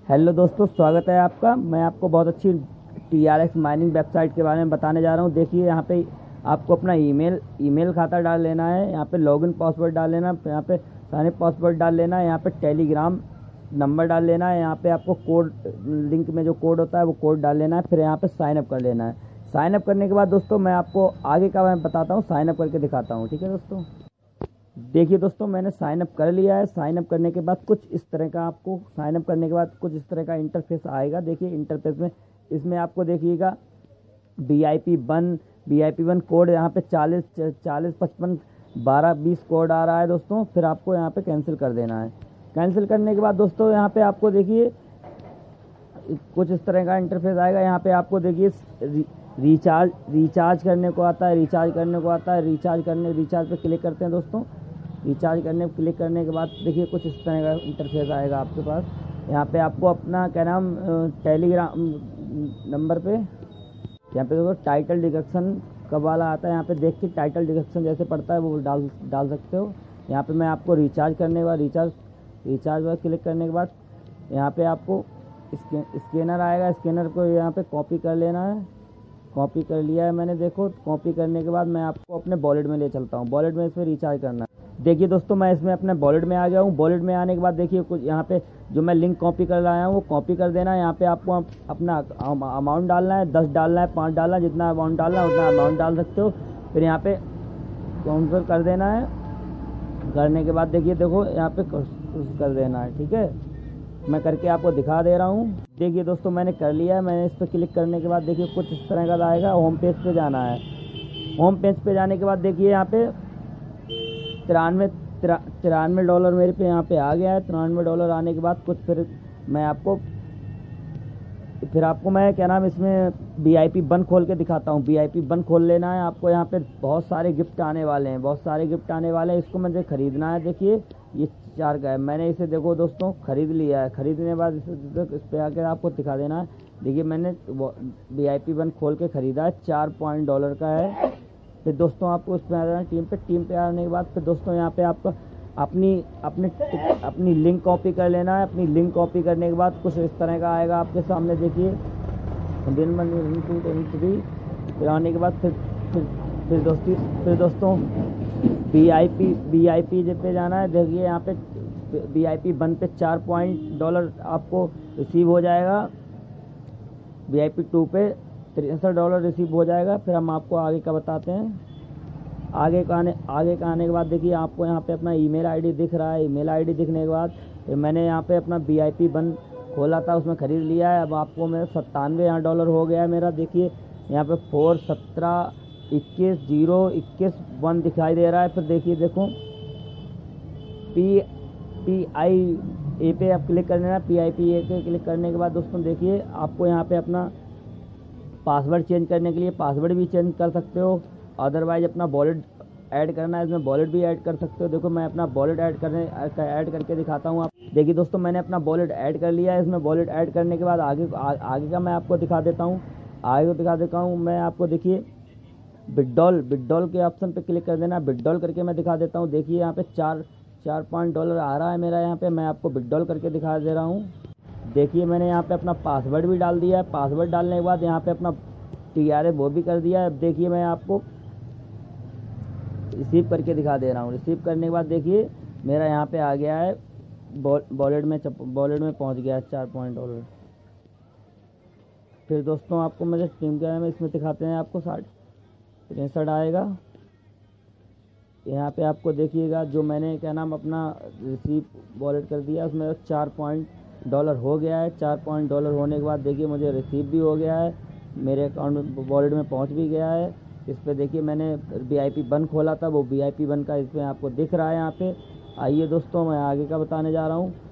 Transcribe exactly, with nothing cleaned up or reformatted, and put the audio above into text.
Hello दोस्तों, स्वागत है आपका। मैं आपको बहुत अच्छी T R X mining website के बारे में बताने जा रहा हूं। देखिए, यहाँ पे आपको अपना ईमेल ईमेल खाता डाल लेना है, यहाँ पे लॉगिन पासवर्ड डाल लेना, यहाँ पे साइन अप पासवर्ड डाल लेना है, यहाँ पे टेलीग्राम नंबर डाल लेना है, यहाँ पे आपको कोड लिंक में जो कोड होता है वो कोड डाल लेना है, फिर यहाँ पे साइन अप कर लेना है। साइन अप करने के बाद दोस्तों मैं आपको आगे का मैं बताता हूँ, साइन अप करके दिखाता हूँ। ठीक है दोस्तों, देखिए दोस्तों, मैंने साइन अप कर लिया है। साइन अप करने के बाद कुछ इस तरह का आपको साइन अप करने के बाद कुछ इस तरह का इंटरफेस आएगा। देखिए इंटरफेस में इसमें आपको देखिएगा V I P one V I P one code यहाँ पे चालीस चालीस पचपन बारह बीस कोड आ रहा है दोस्तों। फिर आपको यहाँ पे कैंसिल कर देना है। कैंसिल करने के बाद दोस्तों यहाँ पे आपको देखिए कुछ इस तरह का इंटरफेस आएगा। यहाँ पे आपको देखिए रिचार्ज रिचार्ज करने को आता है रिचार्ज करने को आता है रिचार्ज करने रिचार्ज पे क्लिक करते हैं दोस्तों। रिचार्ज करने पर क्लिक करने के बाद देखिए कुछ इस तरह का इंटरफेस आएगा आपके पास। यहाँ पे आपको अपना क्या नाम टेलीग्राम नंबर पे यहाँ पे देखो टाइटल डिडक्शन कब वाला आता है। यहाँ पे देख के टाइटल डिडक्शन जैसे पड़ता है वो डाल डाल सकते हो। यहाँ पे मैं आपको रिचार्ज करने के बाद रिचार्ज रिचार्ज पर क्लिक करने के बाद यहाँ पे आपको स्कै, स्कैनर आएगा। स्कैनर को यहाँ पे कॉपी कर लेना है। कॉपी कर लिया है मैंने। देखो, कॉपी करने के बाद मैं आपको अपने वॉलेट में ले चलता हूँ। वॉलेट में इसमें रिचार्ज करना है। देखिए दोस्तों, मैं इसमें अपने वॉलेट में आ गया हूँ। वॉलेट में आने के बाद देखिए कुछ यहाँ पे जो मैं लिंक कॉपी कर लाया हूँ वो कॉपी कर देना है। यहाँ पे आपको अपना अमाउंट डालना है, दस डालना है, पाँच डालना है, जितना अमाउंट डालना है उतना अमाउंट डाल सकते हो। फिर यहाँ पे काउंटर कर देना है। करने के बाद देखिए देखो यहाँ पे कर देना है। ठीक है, मैं करके आपको दिखा दे रहा हूँ। देखिए दोस्तों, मैंने कर लिया है। मैंने इस पर क्लिक करने के बाद देखिए कुछ इस तरह का आएगा। होम पेज पे जाना है। होम पेज पे जाने के बाद देखिए यहाँ पे तिरानवे तिरानवे डॉलर मेरे पे यहाँ पे आ गया है। तिरानवे डॉलर आने के बाद कुछ फिर मैं आपको फिर आपको मैं क्या नाम इसमें वी आई पी वन खोल के दिखाता हूँ। वी आई पी वन खोल लेना है आपको। यहाँ पे बहुत सारे गिफ्ट आने वाले हैं बहुत सारे गिफ्ट आने वाले हैं। इसको मुझे ख़रीदना है। देखिए ये चार का है। मैंने इसे देखो दोस्तों ख़रीद लिया है। ख़रीदने के बाद इसे इस पर आकर आपको दिखा देना है। देखिए मैंने वी आई पी वन खोल के ख़रीदा है। चार पॉइंट डॉलर का है। फिर दोस्तों आपको उस पर आ जाना टीम पे। टीम पे आने के बाद फिर दोस्तों यहाँ पे आपको अपनी अपनी अपनी लिंक कॉपी कर लेना है। अपनी लिंक कॉपी करने के बाद कुछ इस तरह का आएगा आपके सामने। देखिए दिन टू थ्री फिर आने के बाद फिर फिर फिर दोस्ती फिर दोस्तों V I P V I P पे जाना है। देखिए यहाँ पे वी आई पी वन पे चार पॉइंट डॉलर आपको रिसीव हो जाएगा। वी आई पी टू पे तिरसठ डॉलर रिसीव हो जाएगा। फिर हम आपको आगे का बताते हैं। आगे का आने आगे का आने के बाद देखिए आपको यहाँ पे अपना ईमेल आईडी दिख रहा है। ईमेल आईडी दिखने के बाद फिर मैंने यहाँ पे अपना वी आई पी वन खोला था, उसमें ख़रीद लिया है। अब आपको मेरा सत्तानवे यहाँ डॉलर हो गया है मेरा। देखिए यहाँ पे फोर सत्रह इक्कीस जीरो इक्कीस वन दिखाई दे रहा है। फिर देखिए देखो पी पी आई ए पे आप क्लिक कर लेना। पी आई पी ए पे क्लिक करने के बाद दोस्तों देखिए आपको यहाँ पे अपना पासवर्ड चेंज करने के लिए पासवर्ड भी चेंज कर सकते हो। अदरवाइज अपना वॉलेट ऐड करना है, इसमें वॉलेट भी ऐड कर सकते हो। देखो मैं अपना वॉलेट ऐड करने ऐड करके दिखाता हूँ। आप देखिए दोस्तों, मैंने अपना वॉलेट ऐड कर लिया है। इसमें वॉलेट ऐड करने के बाद आगे आ, आगे का मैं आपको दिखा देता हूँ। आगे को दिखा देता हूँ मैं आपको। देखिए विड्रॉल विड्रॉल के ऑप्शन पे क्लिक कर देना। विड्रॉल करके मैं दिखा देता हूँ। देखिए यहाँ पे चार चार पाँच डॉलर आ रहा है मेरा। यहाँ पे मैं आपको विड्रॉल करके दिखा दे रहा हूँ। देखिए मैंने यहाँ पे अपना पासवर्ड भी डाल दिया है। पासवर्ड डालने के बाद यहाँ पे अपना टी आर ए वो भी कर दिया है। अब देखिए मैं आपको रिसीव करके दिखा दे रहा हूँ। रिसीव करने के बाद देखिए मेरा यहाँ पे आ गया है वॉलेट में वॉलेट में पहुँच गया है चार पॉइंट डॉलर। फिर दोस्तों आपको मुझे टीम के में इसमें दिखाते हैं। आपको साठ तिरसठ आएगा। यहाँ पे आपको देखिएगा जो मैंने क्या नाम अपना रिसीव वॉलेट कर दिया उसमें चार पॉइंट डॉलर हो गया है। चार पॉइंट डॉलर होने के बाद देखिए मुझे रिसीव भी हो गया है। मेरे अकाउंट में वॉलेट में पहुंच भी गया है। इस पे देखिए मैंने वी आई पी वन खोला था, वो वी आई पी वन का इसमें आपको दिख रहा है यहाँ पे। आइए दोस्तों मैं आगे का बताने जा रहा हूँ।